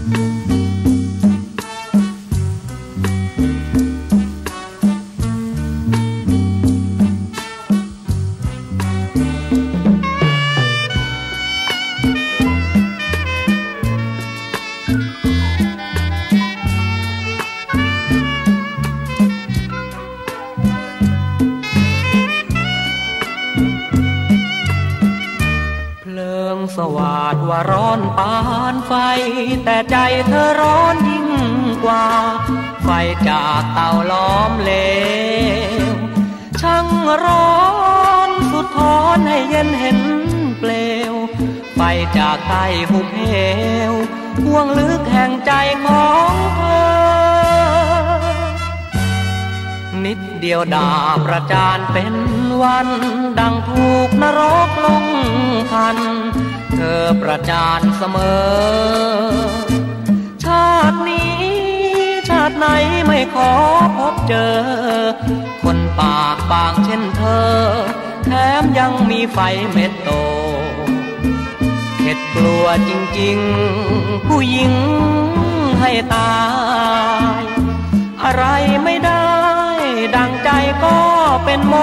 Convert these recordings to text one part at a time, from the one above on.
สวาดว่าร้อนปานไฟแต่ใจเธอร้อนยิ่งกว่าไฟจากเตาล้อมเหลวช่างร้อนสุดทนให้เย็นเห็นเปลวไฟจากใต้หุบเหวห่วงลึกแห่งใจของเธอนิดเดียวดาบประจานเป็นวันดังถูกนรกลงทันเธอประจานเสมอชาตินี้ชาติไหนไม่ขอพบเจอคนปากบางเช่นเธอแถมยังมีไฟเม็ดโตเข็ดกลัวจริงๆผู้หญิงให้ตายอะไรไม่ได้ดังใจก็เป็นโม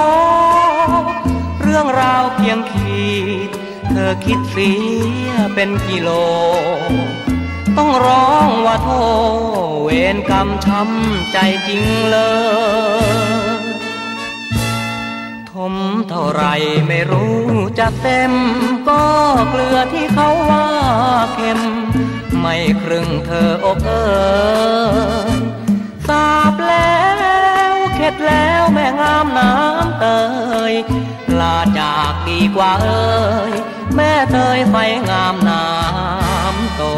เรื่องราวเพียงขีดเธอคิดเสียเป็นกิโลต้องร้องว่าโทเวรกรรมช้ำใจจริงเลยทมเท่าไรไม่รู้จะเต็มก็เกลือที่เขาว่าเค็มไม่ครึ่งเธออกเอ๋ยสาบแล้วเข็ดแล้วแม่งามน้ำเตยลาจากดีกว่าเอ่ยแม่เตยไฟงามน้ำโต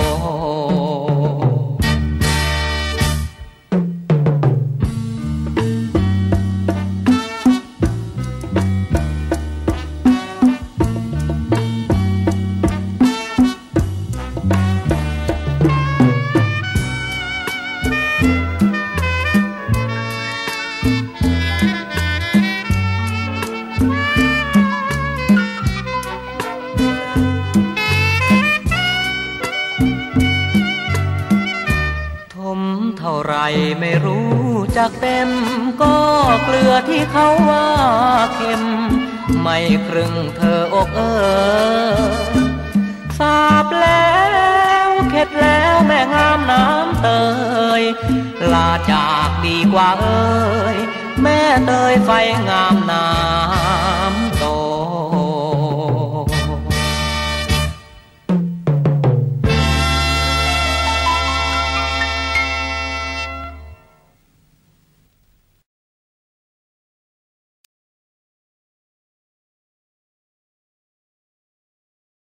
เท่าไรไม่รู้จักเต็มก็เกลือที่เขาว่าเค็มไม่ครึ่งเธออกเอ๋ยสาบแล้วเข็ดแล้วแม่งามน้ำเตยลาจากดีกว่าเอ่ยแม่เตยไฟงามน้ำ